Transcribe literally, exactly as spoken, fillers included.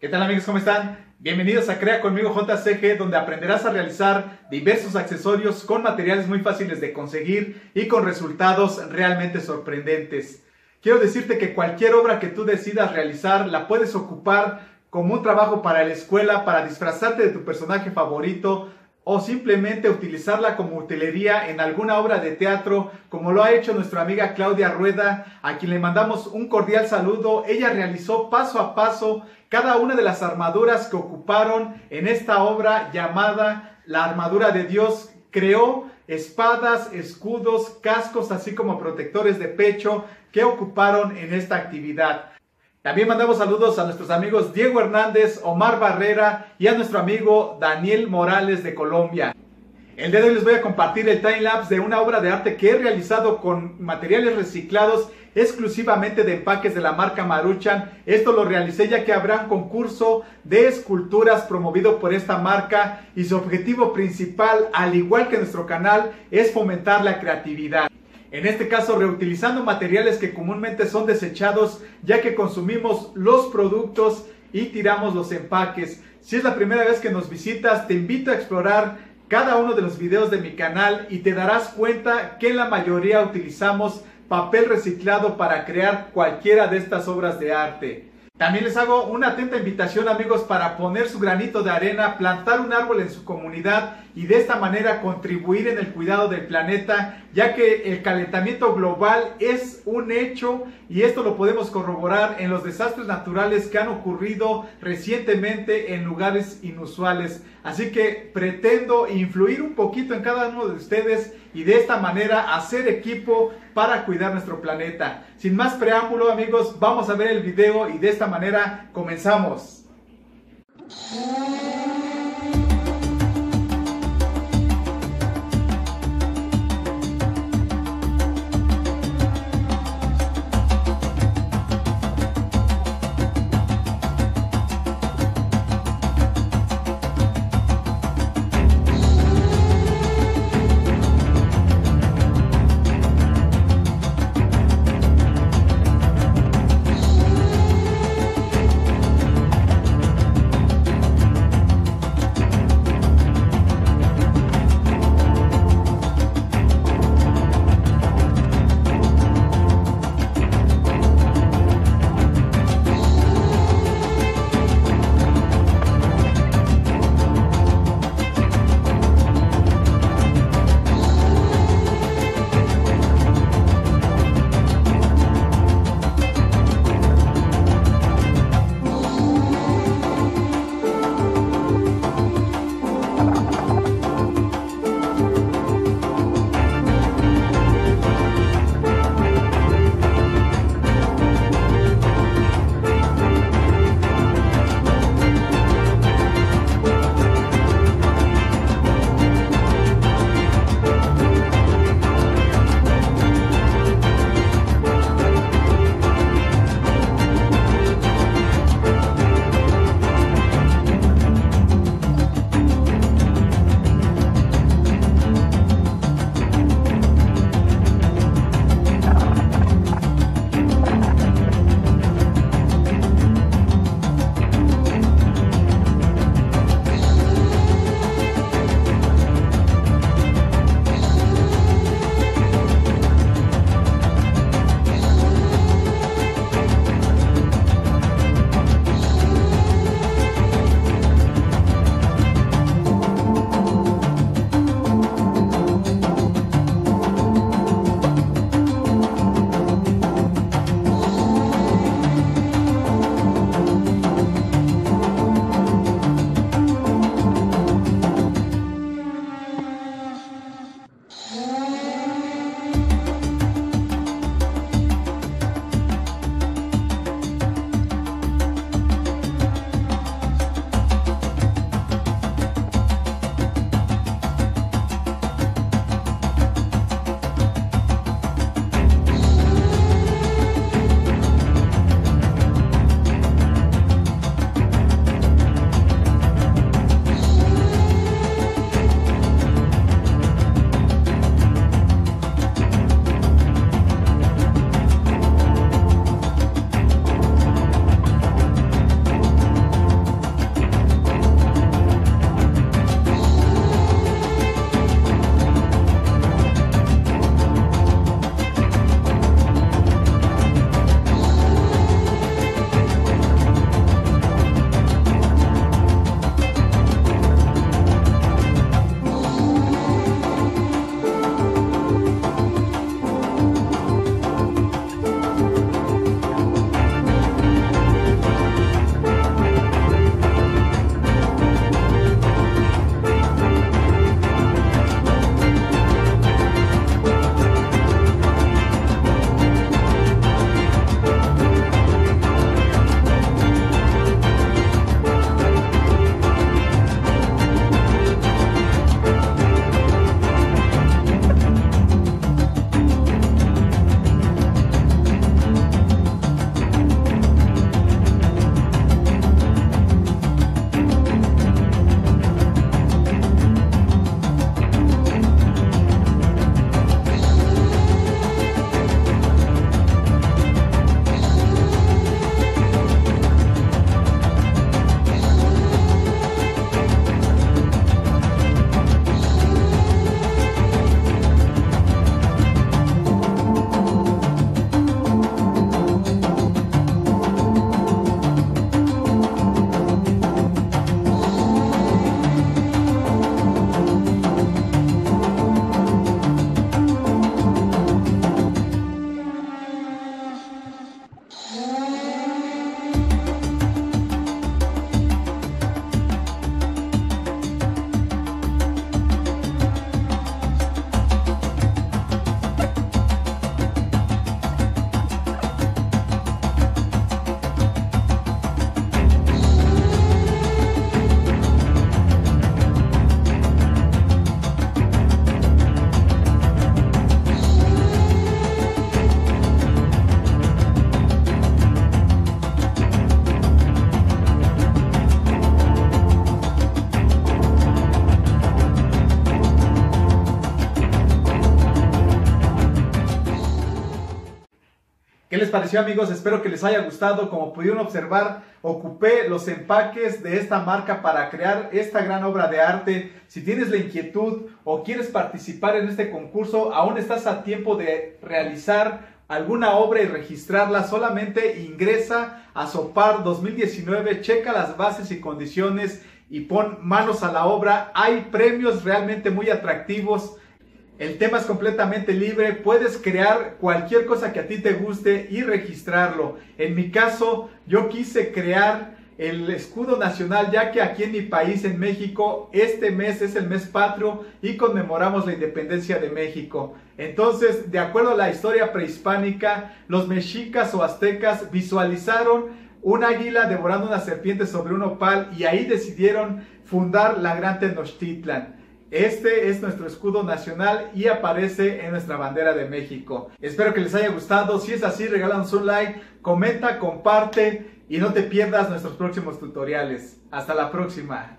¿Qué tal amigos? ¿Cómo están? Bienvenidos a Crea Conmigo J C G, donde aprenderás a realizar diversos accesorios con materiales muy fáciles de conseguir y con resultados realmente sorprendentes. Quiero decirte que cualquier obra que tú decidas realizar la puedes ocupar como un trabajo para la escuela, para disfrazarte de tu personaje favorito, o simplemente utilizarla como utilería en alguna obra de teatro, como lo ha hecho nuestra amiga Claudia Rueda, a quien le mandamos un cordial saludo. Ella realizó paso a paso cada una de las armaduras que ocuparon en esta obra llamada La Armadura de Dios. Creó espadas, escudos, cascos, así como protectores de pecho que ocuparon en esta actividad. También mandamos saludos a nuestros amigos Diego Hernández, Omar Barrera y a nuestro amigo Daniel Morales de Colombia. El día de hoy les voy a compartir el timelapse de una obra de arte que he realizado con materiales reciclados exclusivamente de empaques de la marca Maruchan. Esto lo realicé ya que habrá un concurso de esculturas promovido por esta marca y su objetivo principal, al igual que nuestro canal, es fomentar la creatividad. En este caso, reutilizando materiales que comúnmente son desechados, ya que consumimos los productos y tiramos los empaques. Si es la primera vez que nos visitas, te invito a explorar cada uno de los videos de mi canal y te darás cuenta que en la mayoría utilizamos papel reciclado para crear cualquiera de estas obras de arte. También les hago una atenta invitación, amigos, para poner su granito de arena, plantar un árbol en su comunidad y de esta manera contribuir en el cuidado del planeta, ya que el calentamiento global es un hecho y esto lo podemos corroborar en los desastres naturales que han ocurrido recientemente en lugares inusuales. Así que pretendo influir un poquito en cada uno de ustedes y de esta manera hacer equipo para cuidar nuestro planeta. Sin más preámbulo, amigos, vamos a ver el video y de esta manera comenzamos. ¿Qué les pareció, amigos? Espero que les haya gustado. Como pudieron observar, ocupé los empaques de esta marca para crear esta gran obra de arte. Si tienes la inquietud o quieres participar en este concurso, aún estás a tiempo de realizar alguna obra y registrarla. Solamente ingresa a Sopar dos mil diecinueve, checa las bases y condiciones y pon manos a la obra. Hay premios realmente muy atractivos. El tema es completamente libre, puedes crear cualquier cosa que a ti te guste y registrarlo. En mi caso, yo quise crear el escudo nacional, ya que aquí en mi país, en México, este mes es el mes patrio y conmemoramos la independencia de México. Entonces, de acuerdo a la historia prehispánica, los mexicas o aztecas visualizaron un águila devorando una serpiente sobre un nopal y ahí decidieron fundar la Gran Tenochtitlan. Este es nuestro escudo nacional y aparece en nuestra bandera de México. Espero que les haya gustado. Si es así, regálanos un like, comenta, comparte y no te pierdas nuestros próximos tutoriales. Hasta la próxima.